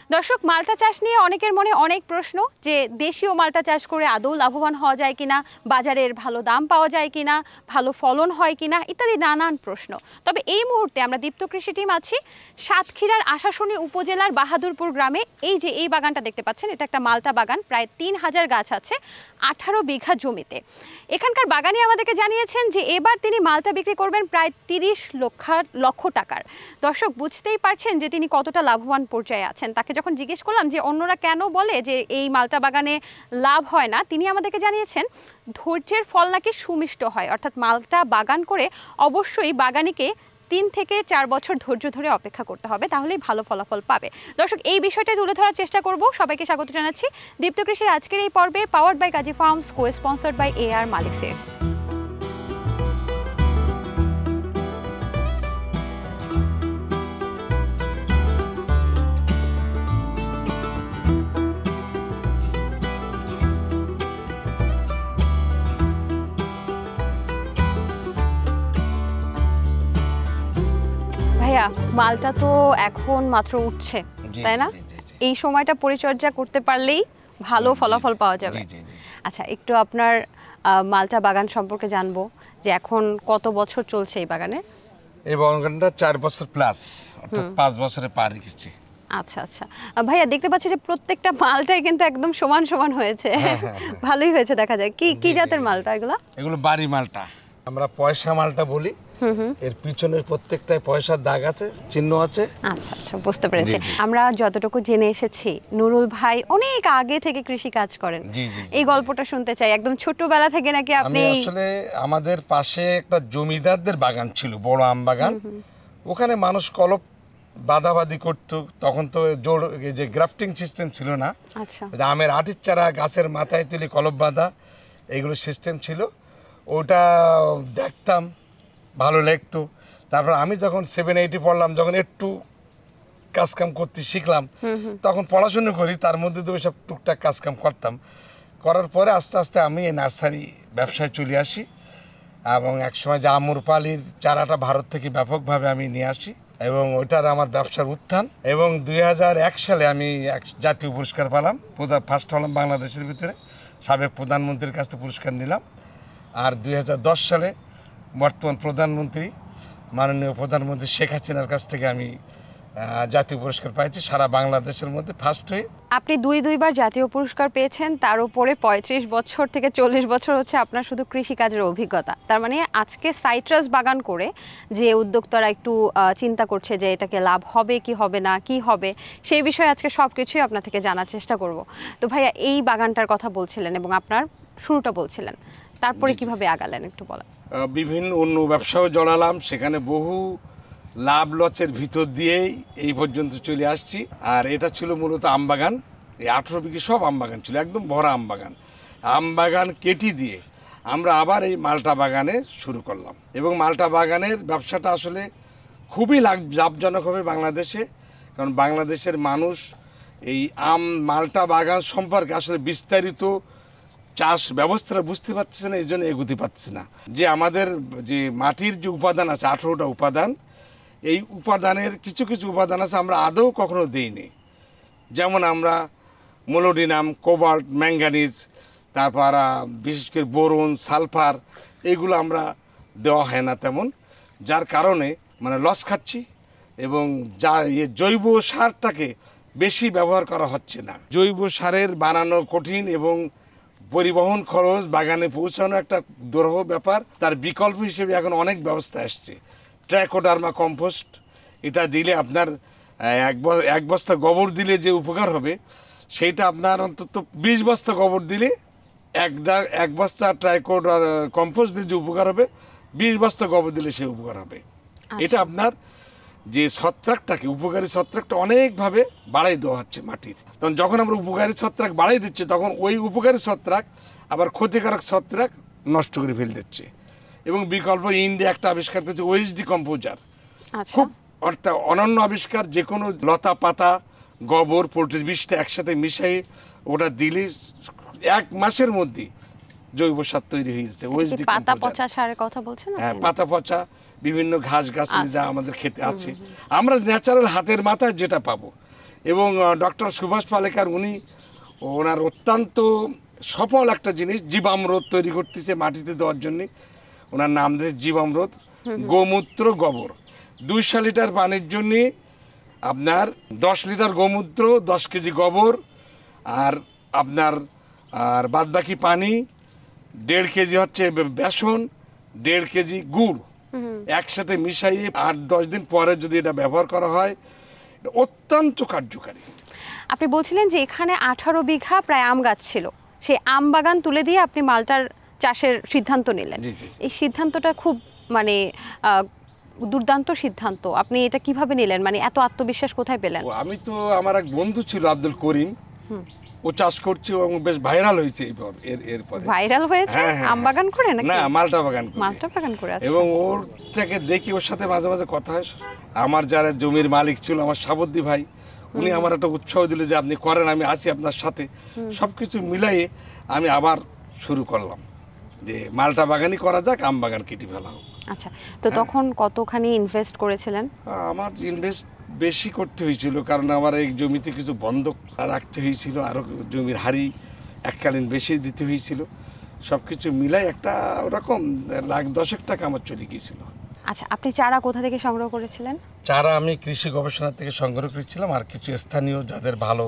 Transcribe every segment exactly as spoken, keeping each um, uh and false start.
দর্শক, মালটা চাষ নিয়ে অনেকের মনে অনেক প্রশ্ন যে দেশীয় মালটা চাষ করে আদৌ লাভবান হওয়া যায় কিনা, বাজারের ভালো দাম পাওয়া যায় কিনা, ভালো ফলন হয় কিনা ইত্যাদি নানান প্রশ্ন। তবে এই মুহূর্তে আমরা দীপ্ত কৃষি টিম আছি সাতক্ষীরার আশাশুনি উপজেলার বাহাদুরপুর গ্রামে। এই যে এই বাগানটা দেখতে পাচ্ছেন, এটা একটা মালটা বাগান, প্রায় তিন হাজার গাছ আছে আঠারো বিঘা জমিতে। এখানকার বাগানি আমাদেরকে জানিয়েছেন যে এবার তিনি মালটা বিক্রি করবেন প্রায় তিরিশ লক্ষ লক্ষ টাকার। দর্শক, বুঝতেই পারছেন যে তিনি কতটা লাভবান পর্যায়ে আছেন। তাকে যখন জিজ্ঞেস করলাম যে অন্যরা কেন বলে যে এই মালটা বাগানে লাভ হয় না, তিনি আমাদেরকে জানিয়েছেন ধৈর্যের ফল নাকি সুমিষ্ট হয়। অর্থাৎ মালটা বাগান করে অবশ্যই বাগানিকে তিন থেকে চার বছর ধৈর্য ধরে অপেক্ষা করতে হবে, তাহলেই ভালো ফলাফল পাবে। দর্শক, এই বিষয়টাই তুলে ধরার চেষ্টা করব। সবাইকে স্বাগত জানাচ্ছি দীপ্ত কৃষির আজকের এই পর্বে, powered by Kazi farms, co sponsored by A R Malik seeds. ভাইয়া, মালটা তো এখন মাত্র উঠছে, তাই না? এই সময়টা পরিচর্যা করতে পারলেই ভালো ফলাফল পাওয়া যাবে। আচ্ছা, একটু আপনার মালটা বাগান সম্পর্কে জানবো যে এখন কত বছর চলছে এই বাগানে? এই বাগানটা চার বছর প্লাস, অর্থাৎ পাঁচ বছরে পার গেছে। আচ্ছা আচ্ছা ভাইয়া, দেখতে পাচ্ছি যে প্রত্যেকটা মালটাই কিন্তু একদম সমান সমান হয়েছে। ভালোই হয়েছে দেখা যায়। কি কি জাতের মালটা এগুলো? এগুলো বাড়ি মালটা, আমরা পয়সা মালটা বলি। এর পিছনের প্রত্যেকটায় পয়সার দাগ আছে, চিহ্ন আছে। আচ্ছা আচ্ছা, বুঝতে পেরেছি। আমরা যতটুকু জেনে এসেছি নুরুল ভাই অনেক আগে থেকে কৃষি কাজ করেন। জি জি, এই গল্পটা শুনতে চাই। একদম ছোটবেলা থেকে নাকি আপনি? আসলে আমাদের পাশে একটা জমিদারদের বাগান ছিল, বড় আম বাগান। ওখানে মানুষ কলপ বাদাবাদি করতো। তখন তো জোর যে গ্রাফটিং সিস্টেম ছিল না। আচ্ছা, আমের আটির চারা গাছের মাথায় তুলে কলপ বাঁধা, এইগুলো সিস্টেম ছিল। ওটা দেখতাম, ভালো লাগতো। তারপর আমি যখন সেভেন এইটে পড়লাম, যখন একটু কাজকাম করতে শিখলাম, তখন পড়াশুনো করি, তার মধ্যে তো সব টুকটাক কাজকাম করতাম। করার পরে আস্তে আস্তে আমি এই নার্সারি ব্যবসায় চলে আসি এবং একসময় যে আমরপালির চারাটা ভারত থেকে ব্যাপকভাবে আমি নিয়ে আসি এবং ওইটার আমার ব্যবসার উত্থান। এবং দুই হাজার এক সালে আমি এক জাতীয় পুরস্কার পেলাম, ফার্স্ট হলাম বাংলাদেশের ভিতরে, সাবেক প্রধানমন্ত্রীর কাছ থেকে পুরস্কার নিলাম। আর দুই হাজার দশ সালে বর্তমান প্রধানমন্ত্রী মাননীয় প্রধানমন্ত্রী শেখ হাসিনার কাছ থেকে আমি জাতীয় পুরস্কার পাইছি, সারা বাংলাদেশের মধ্যে ফার্স্ট হয়ে। আপনি দুই দুইবার জাতীয় পুরস্কার পেয়েছেন, তার উপরে পঁয়ত্রিশ বছর থেকে চল্লিশ বছর হচ্ছে আপনার শুধু কৃষিকাজের অভিজ্ঞতা। তার মানে আজকে সাইট্রাস বাগান করে যে উদ্যোক্তারা একটু চিন্তা করছে যে এটাকে লাভ হবে কি হবে না, কি হবে, সেই বিষয়ে আজকে সব কিছুই আপনার থেকে জানার চেষ্টা করব। তো ভাইয়া, এই বাগানটার কথা বলছিলেন এবং আপনার শুরুটা বলছিলেন, তারপরে কিভাবে আগালেন একটু বলেন। বিভিন্ন অন্য ব্যবসাও জড়ালাম, সেখানে বহু লাভ লসের ভিতর দিয়েই এই পর্যন্ত চলে আসছি। আর এটা ছিল মূলত আমবাগান, এই আঠেরো বিঘে সব আমবাগান ছিল, একদম ভরা আমবাগান। আমবাগান কেটে দিয়ে আমরা আবার এই মালটা বাগানে শুরু করলাম এবং মালটা বাগানের ব্যবসাটা আসলে খুবই লাভ লাভজনক হবে বাংলাদেশে। কারণ বাংলাদেশের মানুষ এই আম মালটা বাগান সম্পর্কে আসলে বিস্তারিত চাষ ব্যবস্থাটা বুঝতে পারছে না, এই জন্য এগোতে পারছে না। যে আমাদের যে মাটির যে উপাদান আছে, আঠেরোটা উপাদান, এই উপাদানের কিছু কিছু উপাদান আছে আমরা আদৌ কখনো দিইনি। যেমন আমরা মোলোডিনাম, কোবাল্ট, ম্যাঙ্গানিজ, তারপর বিশেষ করে বোরন, সালফার, এইগুলো আমরা দেওয়া হয় না তেমন, যার কারণে মানে লস খাচ্ছি। এবং যা ইয়ে জৈব সারটাকে বেশি ব্যবহার করা হচ্ছে না। জৈব সারের বানানো কঠিন এবং পরিবহন খরচ, বাগানে পৌঁছানো একটা দুরূহ ব্যাপার। তার বিকল্প হিসেবে এখন অনেক ব্যবস্থা আসছে। ট্রাইকোডার্মা কম্পোস্ট, এটা দিলে আপনার এক এক বস্তা গোবর দিলে যে উপকার হবে, সেইটা আপনার অন্তত বিশ বস্তা গোবর দিলে এক এক বস্তা ট্রাইকোডার কম্পোস্ট দিলে যে উপকার হবে, বিশ বস্তা গোবর দিলে সে উপকার হবে। এটা আপনার যে ছত্রাকটাকে, উপকারী ছত্রাকটা অনেকভাবে বাড়াই দেওয়া হচ্ছে মাটির। তখন যখন আমরা উপকারী ছত্রাক বাড়াই দিচ্ছি, তখন ওই উপকারী ছত্রাক আবার ক্ষতিকারক ছত্রাক নষ্ট করে ফেলে দিচ্ছে। এবং বিকল্প ইন্ডিয়া একটা আবিষ্কার করেছে ওএইচডি কম্পোজার, খুব একটা অনন্য আবিষ্কার। যে কোনো লতা পাতা, গোবর, পোলট্রির বিষটা একসাথে মিশিয়ে ওটা দিলে এক মাসের মধ্যে জৈব সার তৈরি হয়ে যাচ্ছে। ওএইচডি পাতা পচা সারের কথা বলছেন? হ্যাঁ, পাতা পচা বিভিন্ন ঘাস গাছালি যা আমাদের খেতে আছে, আমরা ন্যাচারাল হাতের মাথায় যেটা পাবো, এবং ডক্টর সুভাষ পালেকার উনি ওনার অত্যন্ত সফল একটা জিনিস জীবামৃত তৈরি করতেছে মাটিতে দেওয়ার জন্যে। ওনার নাম দিয়েছে জীবামৃত, গোমূত্র গোবর। দুইশো লিটার পানির জন্যে আপনার দশ লিটার গোমূত্র, দশ কেজি গোবর, আর আপনার আর বাদবাকি পানি, দেড় কেজি হচ্ছে বেসন, দেড় কেজি গুড় একসাথে মিশাইয়ে আট দশ দিন পরে যদি এটা ব্যবহার করা হয়, এটা অত্যন্ত কার্যকারী। আপনি বলছিলেন যে এখানে আঠারো বিঘা প্রায় আম গাছ ছিল, সেই আম বাগান তুলে দিয়ে আপনি মালটার চাষের সিদ্ধান্ত নিলেন। জি, জি। এই সিদ্ধান্তটা খুব মানে আহ, দুর্দান্ত সিদ্ধান্ত। আপনি এটা কিভাবে নিলেন, মানে এত আত্মবিশ্বাস কোথায় পেলেন? ও, আমি তো আমার এক বন্ধু ছিল আব্দুল করিম, ও চাষ করছে এবং বেশ ভাইরাল হয়েছে এরপর এর এরপরে ভাইরাল হয়েছে হ্যাঁ, হ্যাঁ, আম বাগান করে নাকি? না, মালটা বাগান করে। মালটা বাগান করে আছে। এবং ওর থেকে দেখি, ওর সাথে মাঝে মাঝে কথা হয়। আমার যারা জমির মালিক ছিল, আমার সাবদ্দি ভাই, উনি আমার একটা উৎসাহ দিল যে আপনি করেন, আমি আছি আপনার সাথে। সবকিছু মিলাইয়ে আমি আবার শুরু করলাম যে মালটা বাগানই করা যাক, আম বাগান কেটে ফেলা হোক। আচ্ছা, তো তখন কতখানি ইনভেস্ট করেছিলেন? আমার ইনভেস্ট বেশি করতে হয়েছিল, কারণ আমার এই জমিতে কিছু বন্ধক রাখতে হয়েছিল, আরও জমির হাড়ি এককালীন বেশি দিতে হয়েছিল। সব কিছু মিলাই একটা ওরকম লাখ দশেক টাকা আমার চলে গিয়েছিল। আচ্ছা, আপনি চারা কোথা থেকে সংগ্রহ করেছিলেন? চারা আমি কৃষি গবেষণা থেকে সংগ্রহ করেছিলাম, আর কিছু স্থানীয় যাদের ভালো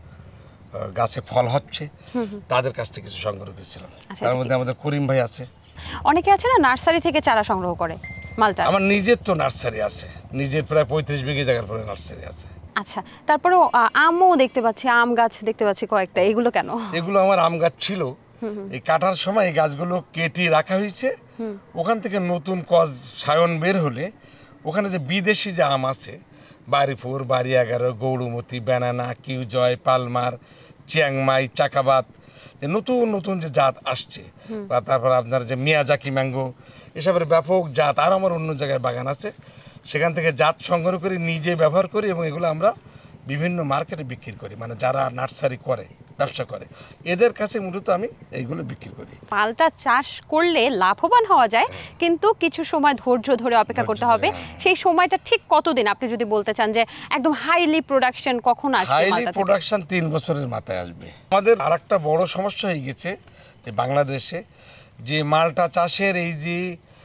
গাছে ফল হচ্ছে তাদের কাছ থেকে কিছু সংগ্রহ করেছিলাম। তার মধ্যে আমাদের করিম ভাই আছে। অনেকে আছে না নার্সারি থেকে চারা সংগ্রহ করে মালটা। আমার নিজের তো নার্সারি আছে, নিজের প্রায় পঁয়ত্রিশ বিঘে জায়গার পরে নার্সারি আছে। আচ্ছা, তারপরেও আহ, আমও দেখতে পাচ্ছি, আম গাছ দেখতে পাচ্ছি কয়েকটা, এগুলো কেন? এগুলো আমার আম গাছ ছিল, এই কাটার সময় এই গাছগুলো কেটে রাখা হয়েছে। ওখান থেকে নতুন কজ সায়ন বের হলে ওখানে যে বিদেশি যে আম আছে, বাড়িপুর, বাড়ি এগারো, গৌড়মতি, ব্যানানা, কিউজয়, পালমার, চিয়াংমাই, চাকাবাত, যে নতুন নতুন যে জাত আসছে, বা তারপর আপনার যে মিয়াজাকি ম্যাঙ্গো, এসবের ব্যাপক জাত। আর আমার অন্য জায়গায় বাগান আছে, সেখান থেকে জাত সংগ্রহ করে নিজে ব্যবহার করি এবং এগুলো আমরা বিভিন্ন মার্কেটে বিক্রি করি, মানে যারা নার্সারি করে, ব্যবসা করে, এদের কাছে মূলত আমি এইগুলো বিক্রি করি। মালটা চাষ করলে লাভবান হওয়া যায়, কিন্তু কিছু সময় ধৈর্য ধরে অপেক্ষা করতে হবে। সেই সময়টা ঠিক কতদিন আপনি যদি বলতে চান, যে একদম হাইলি প্রোডাকশন কখন আসবে? হাইলি প্রোডাকশন তিন বছরের মাথায় আসবে। আমাদের আরেকটা বড় সমস্যা হয়ে গেছে যে বাংলাদেশে যে মালটা চাষের এই যে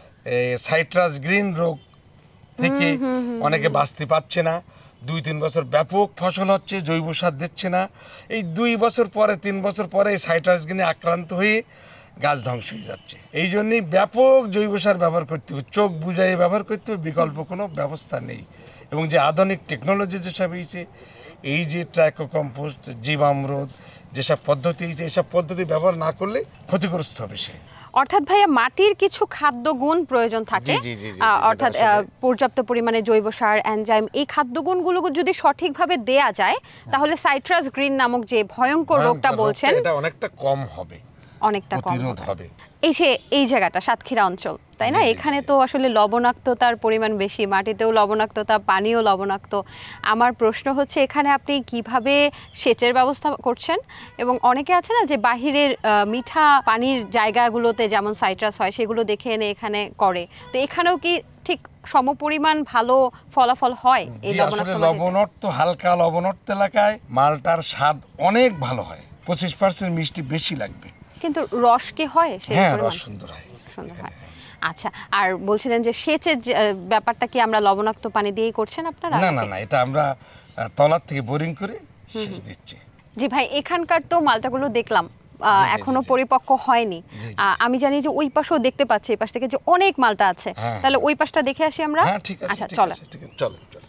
সাইট্রাস গ্রিন রোগ থেকে অনেকে বাঁচতে পারছে না। দুই তিন বছর ব্যাপক ফসল হচ্ছে, জৈব সার দিচ্ছে না। এই দুই বছর পরে, তিন বছর পরে এই সাইট্রাস গ্রিনে আক্রান্ত হয়ে গাছ ধ্বংস হয়ে যাচ্ছে। এই জন্যই ব্যাপক জৈব সার ব্যবহার করতে হবে, চোখ বুঝাইয়ে ব্যবহার করতে হবে, বিকল্প কোনো ব্যবস্থা নেই। এবং যে আধুনিক টেকনোলজি যেসব হয়েছে, এই যে ট্রাইকো কম্পোস্ট, জীবামৃত, যেসব পদ্ধতি হয়েছে, এইসব পদ্ধতি ব্যবহার না করলে ক্ষতিগ্রস্ত হবে সে। অর্থাৎ ভাইয়া, মাটির কিছু খাদ্য গুণ প্রয়োজন থাকে, অর্থাৎ পর্যাপ্ত পরিমাণে জৈব সার, এনজাইম, এই খাদ্য গুণগুলো যদি সঠিকভাবে দেয়া যায়, তাহলে সাইট্রাস গ্রিন নামক যে ভয়ঙ্কর রোগটা বলছেন, এটা অনেকটা কম হবে, অনেকটা কম হবে। এই যে এই জায়গাটা সাতক্ষীরা অঞ্চল, তাই না? এখানে তো আসলে লবণাক্ততার পরিমাণ বেশি, মাটিতেও লবণাক্ততা, পানিও লবণাক্ত। আমার প্রশ্ন হচ্ছে, এখানে আপনি কিভাবে সেচের ব্যবস্থা করছেন? এবং অনেকে আছে না যে বাহিরের মিঠা পানির জায়গাগুলোতে যেমন সাইট্রাস হয়, সেগুলো দেখে এনে এখানে করে, তো এখানেও কি ঠিক সমপরিমাণ ভালো ফলাফল হয়? এই লবণাক্ত, হালকা লবণাক্ত এলাকায় মালটার স্বাদ অনেক ভালো হয়, পঁচিশ পার্সেন্ট মিষ্টি বেশি লাগবে, কিন্তু রস কি হয়? হ্যাঁ, রস সুন্দর হয়, সুন্দর হয়। আচ্ছা, আর বলছিলেন যে সেচের ব্যাপারটা কি আমরা লবণাক্ত পানি দিয়েই করছেন আপনারা? না না না, এটা আমরা তলার থেকে বোরিং করে সেচ দিচ্ছি। জি ভাই, এখানকার তো মালটাগুলো দেখলাম এখনো পরিপক্ক হয়নি। আমি জানি যে ওই পাশেও দেখতে পাচ্ছি, এই পাশ থেকে যে অনেক মালটা আছে, তাহলে ওই পাশটা দেখে আসি আমরা। হ্যাঁ, ঠিক আছে। আচ্ছা, চলো চলো চলো।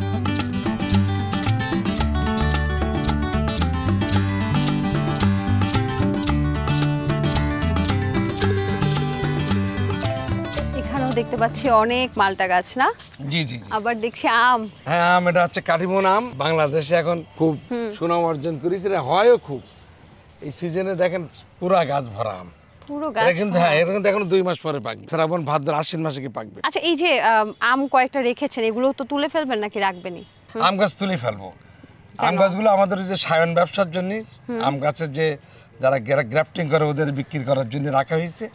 দেখতে পাচ্ছি অনেক মালটা গাছ, না? জি জি। আবার দেখছি আম। হ্যাঁ, আম, এটা হচ্ছে কাটিমন আম। বাংলাদেশে এখন খুব সুনাম অর্জন করেছে, হয়ও খুব। এই সিজনে দেখেন পুরা গাছ ভরা আম, পুরো গাছ। কিন্তু হ্যাঁ, এটা কিন্তু এখনো দুই মাস পরে পাকবে, শ্রাবণ ভাদ্র আশ্বিন মাসে কি পাকবে। আচ্ছা, এই যে আম কয়েকটা রেখেছেন, এগুলো তো তুলে ফেলবেন নাকি রাখবেনই? আম গাছ তুলে ফেলবো। আম গাছগুলো আমাদের যে সায়ন ব্যবসার জন্য, আম গাছের যে যারা গ্রাফটিং করে ওদের বিক্রি করার জন্য রাখা হয়েছে।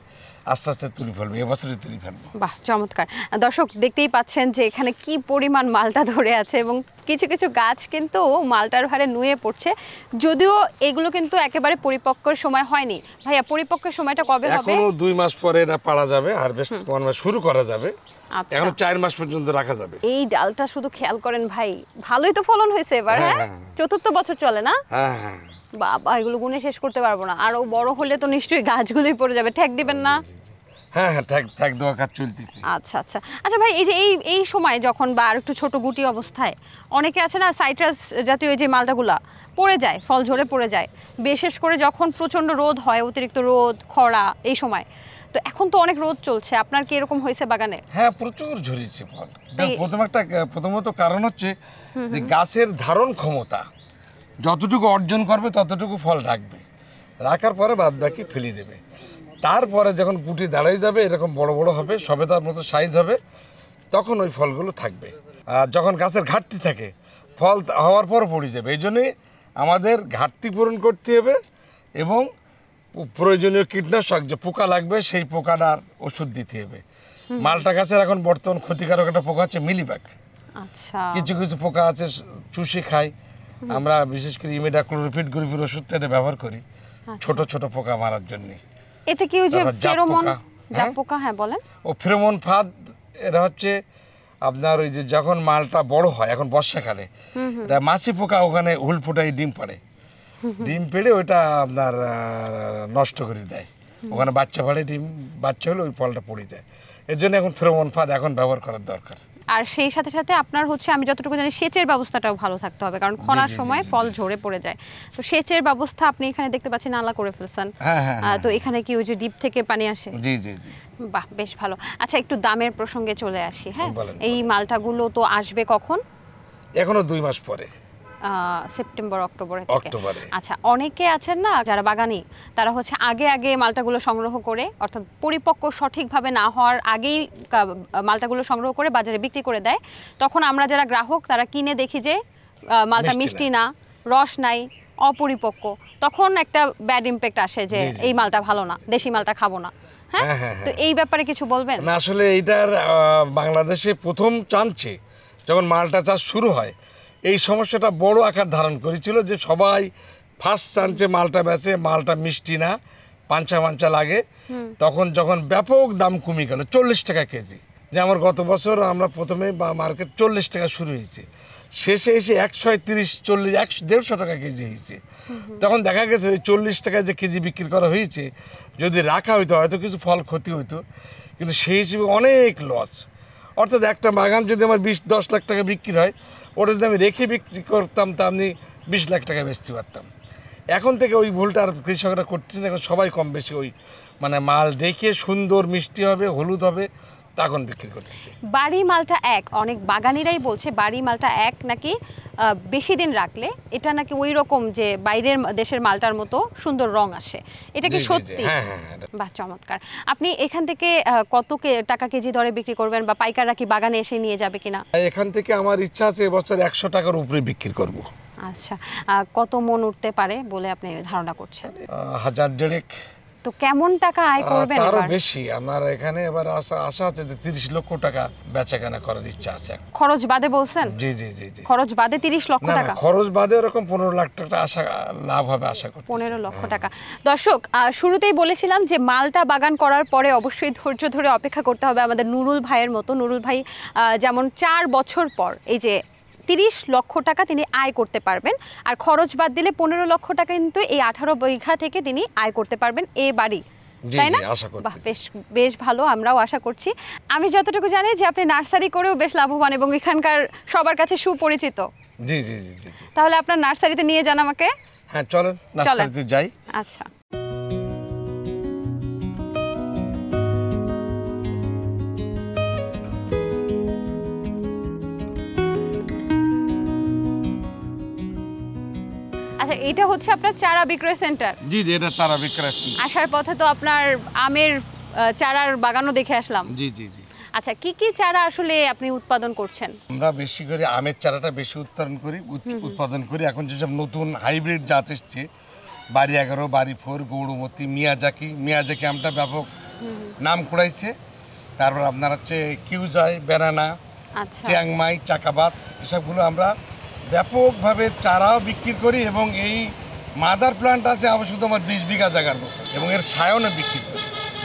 আস্তে আস্তে তুলে ফেলবো, এবছরই তুলে ফেলবো। বাহ, চমৎকার। দর্শক দেখতেই পাচ্ছেন যে এখানে কি পরিমাণ মালটা ধরে আছে এবং কিছু কিছু গাছ কিন্তু মালটার ভারে নুয়ে পড়ছে, যদিও এগুলো কিন্তু একেবারে পরিপক্কর সময় হয়নি। ভাইয়া, পরিপক্কের সময়টা কবে হবে? এখনো দুই মাস পরে এটা পাড়া যাবে, হারভেস্ট শুরু করা যাবে। আচ্ছা, এখন চার মাস পর্যন্ত রাখা যাবে। এই ডালটা শুধু খেয়াল করেন ভাই, ভালোই তো ফলন হয়েছে এবার। হ্যাঁ, হ্যাঁ, হ্যাঁ। চতুর্থ বছর চলে না? হ্যাঁ হ্যাঁ বাবা, এগুলো গুনে শেষ করতে পারবো না। আরো বড় হলে তো নিশ্চয়ই গাছগুলোই পড়ে যাবে। ঠেক দিবেন না? হ্যাঁ হ্যাঁ ঠ্যাক ঠ্যাক দেওয়া কাজ চলতেছে। আচ্ছা আচ্ছা আচ্ছা ভাই, এই যে এই এই সময় যখন বা আর একটু ছোট গুটি অবস্থায় অনেকে আছে না, সাইট্রাস জাতীয় এই যে মালটাগুলা পড়ে যায়, ফল ঝরে পড়ে যায়, বিশেষ করে যখন প্রচন্ড রোদ হয়, অতিরিক্ত রোদ খরা এই সময়। তো এখন তো অনেক রোদ চলছে, আপনার কি এরকম হয়েছে বাগানে? হ্যাঁ, প্রচুর ঝরিয়েছে ফল। এই- প্রথম একটা প্রথমত কারণ হচ্ছে যে গাছের ধারণ ক্ষমতা যতটুকু অর্জন করবে ততটুকু ফল রাখবে, রাখার পরে বাদ বাকি ফেলে দেবে। তারপরে যখন গুটি দাঁড়িয়ে যাবে, এরকম বড় বড় হবে, সবেদার মতো সাইজ হবে, তখন ওই ফলগুলো থাকবে। আর যখন গাছের ঘাটতি থাকে, ফল হওয়ার পর পড়ে যাবে। এই জন্যে আমাদের ঘাটতি পূরণ করতে হবে এবং প্রয়োজনীয় কীটনাশক যে পোকা লাগবে সেই পোকাটার ওষুধ দিতে হবে। মালটা গাছের এখন বর্তমান ক্ষতিকারক একটা পোকা হচ্ছে মিলিবাগ। আচ্ছা, কিছু কিছু পোকা আছে চুষে খায়, আমরা বিশেষ করে ইমিডাক্লোরোপিড গ্রুপের ওষুধটা এটা ব্যবহার করি ছোট ছোট পোকা মারার জন্য। এতে কি ওই যে তারপর জাপ ফেরোমন, পোকা, জাপ হ্যাঁ? পোকা, হ্যাঁ বলেন। ও ফেরোমন ফাঁদ, এরা হচ্ছে আপনার ওই যে যখন মালটা বড় হয়, এখন বর্ষাকালে এটা মাছি পোকা ওখানে হুল ফুটাই ডিম পাড়ে, ডিম পেড়ে ওইটা আপনার আহ, নষ্ট করে দেয়। ওখানে বাচ্চা পাড়ে, ডিম বাচ্চা হলে ওই ফলটা পড়ে যায়। এর জন্য এখন ফেরোমন ফাঁদ এখন ব্যবহার করার দরকার। আর সেই সাথে সাথে আপনার হচ্ছে, আমি যতটুকু জানি, সেচের ব্যবস্থাটাও ভালো থাকতে হবে, কারণ খরার জি, জি, সময় জি, ফল ঝরে পড়ে যায়। তো সেচের ব্যবস্থা আপনি এখানে দেখতে পাচ্ছেন নালা করে ফেলছেন। হ্যাঁ হ্যাঁ আহ, তো এখানে কি ওই যে ডিপ থেকে পানি আসে? জি জি জি বাহ, বেশ ভালো। আচ্ছা, একটু দামের প্রসঙ্গে চলে আসি। হ্যাঁ, বলেন, এই বলেন। মালটাগুলো তো আসবে কখন? এখনো দুই মাস পরে, আহ, সেপ্টেম্বর অক্টোবরে থেকে। অক্টোবরে। আচ্ছা, অনেকে আছেন না যারা বাগানি, তারা হচ্ছে আগে আগে মালটাগুলো সংগ্রহ করে, অর্থাৎ পরিপক্ক সঠিকভাবে না হওয়ার আগেই কা- মালটাগুলো সংগ্রহ করে বাজারে বিক্রি করে দেয়। তখন আমরা যারা গ্রাহক তারা কিনে দেখি যে আহ, মালটা মিষ্টি মিষ্টি না, রস নাই, অপরিপক্ক। তখন একটা ব্যাড ইমপ্যাক্ট আসে যে জি, জি, এই জি। মালটা ভালো না, দেশি মালটা খাবো না। হ্যাঁ, হ্যাঁ, হ্যাঁ, তো এই ব্যাপারে কিছু বলবেন? না আসলে এইটার আহ, বাংলাদেশে প্রথম চান্সে যখন মালটা চাষ শুরু হয়, এই সমস্যাটা বড় আকার ধারণ করেছিল যে সবাই ফার্স্ট চান্সে মালটা বেচে, মালটা মিষ্টি না, পাঞ্চা পাঞ্চা লাগে। তখন যখন ব্যাপক দাম কমে গেল চল্লিশ টাকা কেজি, যে আমার গত বছর আমরা প্রথমে বা মার্কেট চল্লিশ টাকা শুরু হয়েছে, শেষে এসে একশো তিরিশ চল্লিশ একশো দেড়শো টাকা কেজি হয়েছে। তখন দেখা গেছে চল্লিশ টাকায় যে কেজি বিক্রি করা হয়েছে, যদি রাখা হইতো হয়তো কিছু ফল ক্ষতি হইতো, কিন্তু সেই হিসেবে অনেক লস। অর্থাৎ একটা বাগান যদি আমার বিশ দশ লাখ টাকা বিক্রি হয়, ওটা যদি আমি রেখে বিক্রি করতাম তা আমি বিশ লাখ টাকা বেচতে পারতাম। এখন থেকে ওই ভুলটা আর কৃষকরা করতেছে না, এখন সবাই কম বেশি ওই মানে মাল দেখে সুন্দর মিষ্টি হবে, হলুদ হবে, তখন বিক্রি করতেছে। বাড়ি মালটা এক, অনেক বাগানিরাই বলছে বাড়ি মালটা এক নাকি আহ, বেশি দিন রাখলে এটা নাকি ওই রকম যে বাইরের দেশের মালটার মতো সুন্দর রং আসে। এটা কি জি, জি, জি। সত্যি? হ্যাঁ হ্যাঁ হ্যাঁ, এটা- বাহ, চমৎকার। আপনি এখান থেকে আহ, কত কে- টাকা কেজি দরে বিক্রি করবেন, বা পাইকাররা কি বাগানে এসে নিয়ে যাবে কিনা? এখান থেকে আমার ইচ্ছা আছে এবছর একশো টাকার উপরে বিক্রি করব। আচ্ছা, আহ, কত মন উঠতে পারে বলে আপনি ধারণা করছেন? আহ, হাজার দেড়েক, তো কেমন টাকা আয় আহ, করবেন তারও এবার? বেশি। আমার এখানে এবার আশা আশা আছে যে তিরিশ লক্ষ টাকা বেচা কেনা করার ইচ্ছা আছে। খরচ বাদে বলছেন? জি জি জি জি খরচ বাদে তিরিশ লক্ষ না না, টাকা? খরচ বাদে ওরকম পনেরো লাখ টাকা আশা লাভ হবে আশা করছি। পনেরো লক্ষ টাকা। দর্শক, আহ, শুরুতেই বলেছিলাম যে মালটা বাগান করার পরে অবশ্যই ধৈর্য ধরে অপেক্ষা করতে হবে আমাদের নুরুল ভাইয়ের মতো। নুরুল ভাই আহ, যেমন চার বছর পর এই যে তিরিশ লক্ষ টাকা তিনি আয় করতে পারবেন, আর খরচ বাদ দিলে পনেরো লক্ষ টাকা কিন্তু এই আঠারো বিঘা থেকে তিনি আয় করতে পারবেন এ বাড়ি, জি তাই জি না? আশা করছি। বাহ, বেশ বেশ ভালো, আমরাও আশা করছি। আমি যতটুকু জানি যে আপনি নার্সারি করেও বেশ লাভবান এবং এখানকার সবার কাছে সুপরিচিত। জি জি জি জি জি তাহলে আপনার নার্সারিতে নিয়ে যান আমাকে। হ্যাঁ চলেন নার্সারিতে যাই। আচ্ছা, আচ্ছা, এটা হচ্ছে আপনার চারা বিক্রয় সেন্টার। জি জি এটা চারা বিক্রয় কেন্দ্র। আসার পথে তো আপনার আমের আহ, চারার বাগানও দেখে আসলাম। জি জি জি আচ্ছা, কি কি চারা আসলে আপনি উৎপাদন করছেন? আমরা বেশি করে আমের চারাটা বেশি উৎপাদন করি উৎ- উৎপাদন করি এখন যেসব নতুন হাইব্রিড জাত এসছে, বাড়ি এগারো, বাড়ি ফোর, গৌড়মতি, মিয়াজাকি। মিয়াজাকি আমটা ব্যাপক নাম কুড়াইছে। তারপর আপনার হচ্ছে কিউজয়, ব্যানানা, আচ্ছা চিয়াংমাই, চাকাবাত, এসবগুলো আমরা ব্যাপকভাবে চারাও বিক্রি করি এবং এই মাদার প্লান্ট আছে আমার শুধু আমার বিশ বিঘা জায়গার মতো এবং এর সায়নও বিক্রি করি।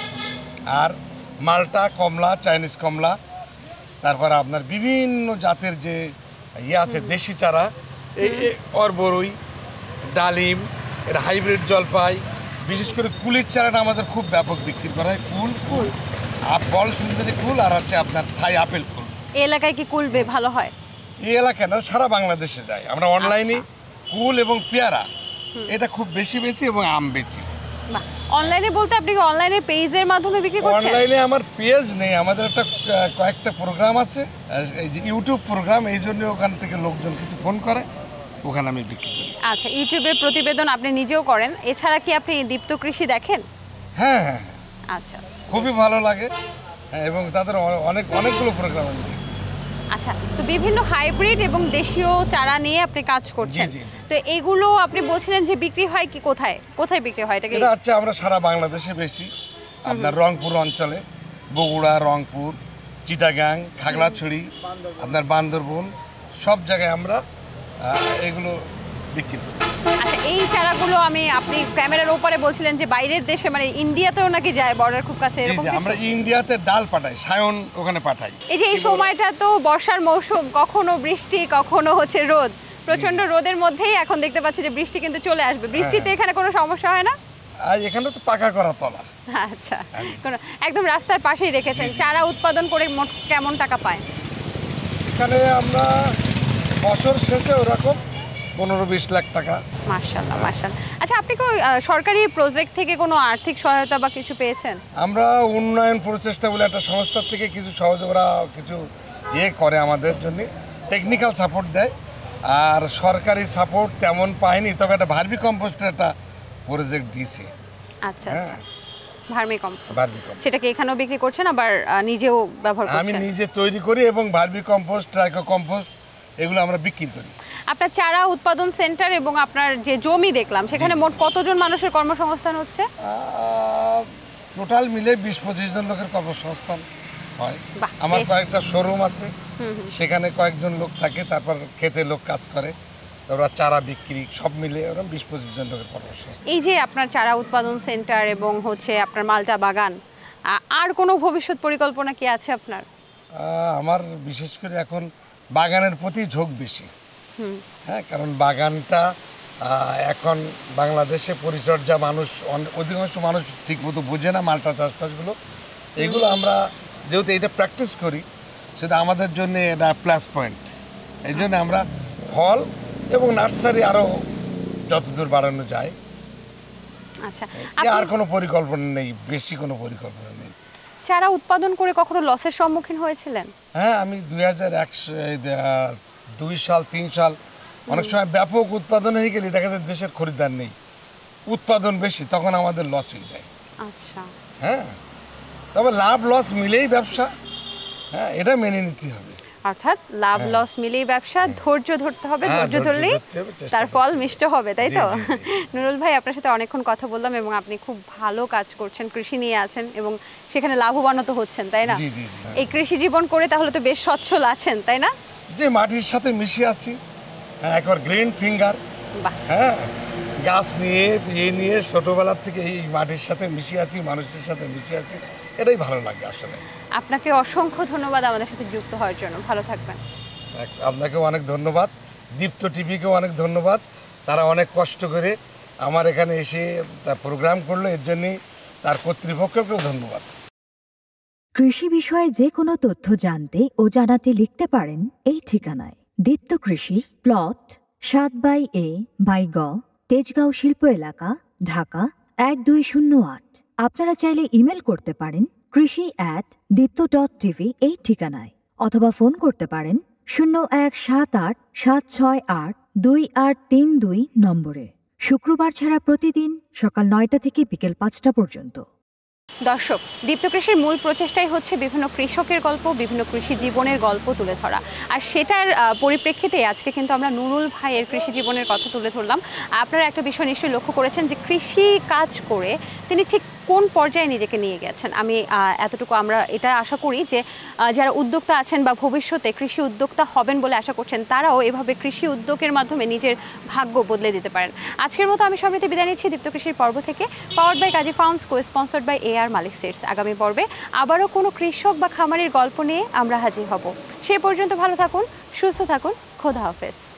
আর মালটা, কমলা, চাইনিজ কমলা, তারপর আপনার বিভিন্ন জাতের যে ইয়ে আছে দেশি চারা, এই অরবরুই, ডালিম, এর হাইব্রিড জলপাই, বিশেষ করে কুলের চারাটা আমাদের খুব ব্যাপক বিক্রি করা হয়। কুল কুল আপ বল সুন্দরী কুল আর হচ্ছে আপনার থাই আপেল কুল। এই এলাকায় কি কুল বে ভালো হয়? এই এলাকায় না, সারা বাংলাদেশে যায়। আমরা অনলাইনে কুল এবং পেয়ারা এটা খুব বেশি বেশি এবং আম বেশি। বাহ, অনলাইনে বলতে আপনি কি অনলাইনের পেজের মাধ্যমে বিক্রি করছেন? অনলাইনে আমার পেজ নেই, আমাদের একটা আহ, কয়েকটা প্রোগ্রাম আছে, আহ, এই যে ইউটিউব প্রোগ্রাম, এই জন্য ওখান থেকে লোকজন কিছু ফোন করে, ওখানে আমি বিক্রি করি। আচ্ছা, ইউটিউবে প্রতিবেদন আপনি নিজেও করেন, এছাড়া কি আপনি দীপ্ত কৃষি দেখেন? হ্যাঁ হ্যাঁ, আচ্ছা খুবই ভালো লাগে। হ্যাঁ, এবং তাদের অ- অনেক অনেকগুলো প্রোগ্রাম আমি দেখি। আচ্ছা, তো বিভিন্ন হাইব্রিড এবং দেশীয় চারা নিয়ে আপনি কাজ করছেন। জি, জি, জি। তো এগুলো আপনি বলছিলেন যে বিক্রি হয় কি কোথায় কোথায় বিক্রি হয় এটাকে? এটা হচ্ছে আমরা সারা বাংলাদেশে বেশি, আপনার রংপুর অঞ্চলে, বগুড়া, রংপুর, চিটাগাং, খাগড়াছড়ি, আপনার বান্দরবন, সব জায়গায় আমরা আহ, এগুলো বিক্রি করি। আচ্ছা, এই চারাগুলো আমি আপনি ক্যামেরার ওপরে বলছিলেন যে বাইরের দেশে মানে ইন্ডিয়াতেও নাকি যায়, বর্ডার খুব কাছে, জি, এরকম জি, কিছু? আমরা ইন্ডিয়াতে ডাল পাঠাই, সায়ন ওখানে পাঠাই। এই যে এই সময়টা তো বর্ষার মৌসুম, কখনো বৃষ্টি কখনো হচ্ছে রোদ, প্রচন্ড রোদের মধ্যেই এখন দেখতে পাচ্ছি যে বৃষ্টি কিন্তু চলে আসবে। বৃষ্টিতে এখানে কোনো সমস্যা হয় না? আর এখানে তো পাকা করা তলা। আচ্ছা, কোনো একদম রাস্তার পাশেই রেখেছেন। চারা উৎপাদন করে মোট কেমন টাকা পায়? এখানে আমরা বছর শেষে ওরকম পনেরো বিশ লাখ টাকা। মাশাআল্লাহ মাশাআল্লাহ। আচ্ছা, আপনি কি আহ, সরকারি প্রজেক্ট থেকে কোনো আর্থিক সহায়তা বা কিছু পেয়েছেন? আমরা উন্নয়ন প্রচেষ্টা বলে একটা সংস্থা থেকে কিছু সহজ, ওরা কিছু ইয়ে করে আমাদের জন্য, টেকনিক্যাল সাপোর্ট দেয়। আর সরকারি সাপোর্ট তেমন পাইনি, তবে একটা ভার্মি কম্পোস্টের একটা প্রজেক্ট দিয়েছে। আচ্ছা হ্যাঁ। আচ্ছা, ভার্মি কম্পোস্ট, ভার্মি কম্পোস্ট সেটা কি এখানেও বিক্রি করছেন আবার আহ, নিজেও ব্যবহার আমি করছেন? নিজে তৈরি করি এবং ভার্মি কম্পোস্ট, ট্রাইকো কম্পোস্ট এগুলো আমরা বিক্রি করি। আপনার চারা উৎপাদন সেন্টার এবং আপনার যে জমি দেখলাম সেখানে মোট কতজন মানুষের কর্মসংস্থান হচ্ছে? টোটাল মিলে বিশ পঁচিশ জন লোকের কর্মসংস্থান হয়। বাহ, আমার বেশ। কয়েকটা শোরুম আছে, সেখানে কয়েকজন লোক থাকে, তারপর খেতে লোক কাজ করে, ওরা চারা বিক্রি, সব মিলে ওরা বিশ পঁচিশ জন লোকের কর্মসংস্থান। এই যে আপনার চারা উৎপাদন সেন্টার এবং হচ্ছে আপনার মালটা বাগান, আ- আর কোনো ভবিষ্যৎ পরিকল্পনা কি আছে আপনার? আহ, আমার বিশেষ করে এখন বাগানের প্রতি ঝোঁক বেশি। হ্যাঁ, কারণ বাগানটা আহ, এখন বাংলাদেশে পরিচর্যা মানুষ অন- অধিকাংশ মানুষ ঠিকমতো বোঝে না, মালটা চাষ টাষগুলো, এগুলো আমরা যেহেতু এটা প্র্যাকটিস করি, সেটা আমাদের জন্য এটা প্লাস পয়েন্ট। এই জন্য আমরা ফল এবং নার্সারি আরও যতদূর বাড়ানো যায়। আচ্ছা, এ আপনি আর কোনো পরিকল্পনা নেই, বেশি কোনো পরিকল্পনা নেই। চারা উৎপাদন করে কখনো লসের সম্মুখীন হয়েছিলেন? হ্যাঁ, আমি দুই হাজার একশো দুই সাল তিন সাল অনেক সময় ব্যাপক উৎপাদন হয়ে গেলে দেখা যায় দেশের খরিদ্দার নেই, উৎপাদন বেশি, তখন আমাদের লস হয়ে যায়। আচ্ছা, হ্যাঁ, তবে লাভ লস মিলেই ব্যবসা, হ্যাঁ, এটা মেনে নিতে হবে। অর্থাৎ লাভ লস মিলিয়ে ব্যবসা, ধৈর্য ধরতে হবে, হ্যাঁ, ধৈর্য ধৈর্য ধরলেই ধরতে হবে, চেষ্টা তার করতে ফল হবে। মিষ্ট হবে, তাই জি, তো? জি, জি। নুরুল ভাই, আপনার সাথে অনেকক্ষণ কথা বললাম এবং আপনি খুব ভালো কাজ করছেন, কৃষি নিয়ে আছেন এবং সেখানে লাভবানও তো হচ্ছেন, তাই না? জি জি জি, হ্যাঁ। এই কৃষি জীবন করে তাহলে তো বেশ সচ্ছল আছেন, তাই না? যে মাটির সাথে মিশে আছি, হ্যাঁ, একবার গ্রিন ফিঙ্গার। বাহ, হ্যাঁ, গাছ নিয়ে ইয়ে নিয়ে ছোটোবেলার থেকে এই মাটির সাথে মিশে আছি, মানুষের সাথে মিশে আছি, এটাই ভালো লাগে আসলে। আপনাকে অসংখ্য ধন্যবাদ আমাদের সাথে যুক্ত হওয়ার জন্য। ভালো থাকবেন। এক- আপনাকেও অনেক ধন্যবাদ, দীপ্ত টিভিকেও অনেক ধন্যবাদ, তারা অনেক কষ্ট করে আমার এখানে এসে তা প্রোগ্রাম করলো, এর জন্যই তার কর্তৃপক্ষকেও ধন্যবাদ। কৃষি বিষয়ে যে কোনো তথ্য জানতে ও জানাতে লিখতে পারেন এই ঠিকানায়। দীপ্ত কৃষি, প্লট সাত বাই এ বাই গ, তেজগাঁও শিল্প এলাকা, ঢাকা এক দুই শূন্য আট। আপনারা চাইলে ইমেল করতে পারেন কৃষি অ্যাট দীপ্ত ডট টিভি এই ঠিকানায়, অথবা ফোন করতে পারেন শূন্য এক সাত আট সাত ছয় আট দুই আট তিন দুই নম্বরে। শুক্রবার ছাড়া প্রতিদিন সকাল নয়টা থেকে বিকেল পাঁচটা পর্যন্ত। দর্শক, দীপ্ত কৃষির মূল প্রচেষ্টাই হচ্ছে বিভিন্ন কৃষকের গল্প, বিভিন্ন কৃষি জীবনের গল্প তুলে ধরা, আর সেটার আহ, পরিপ্রেক্ষিতে আজকে কিন্তু আমরা নুরুল ভাইয়ের কৃষি জীবনের কথা তুলে ধরলাম। আপনারা একটা বিষয় নিশ্চয়ই লক্ষ্য করেছেন যে কৃষি কাজ করে তিনি ঠিক কোন পর্যায়ে নিজেকে নিয়ে গেছেন। আমি এতটুকু আমরা এটা আশা করি যে যারা উদ্যোক্তা আছেন বা ভবিষ্যতে কৃষি উদ্যোক্তা হবেন বলে আশা করছেন, তারাও এভাবে কৃষি উদ্যোগের মাধ্যমে নিজের ভাগ্য বদলে দিতে পারেন। আজকের মতো আমি সবাইকে বিদায় নিচ্ছি দীপ্ত কৃষির পর্ব থেকে, powered by Kazi farms, co sponsored by A R Malik seeds. আগামী পর্বে আবারও কোনো কৃষক বা খামারের গল্প নিয়ে আমরা হাজির হব। সেই পর্যন্ত ভালো থাকুন, সুস্থ থাকুন, খোদা হাফেজ।